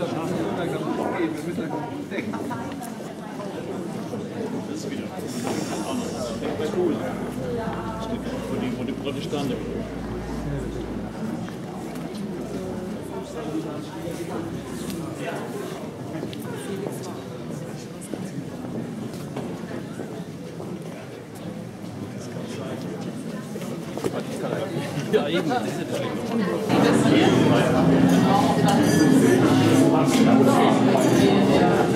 das schon so lange gehen. Wir müssen denken. Das ist wieder cool. Von den Protestanten. Ja, eben. Das ist ja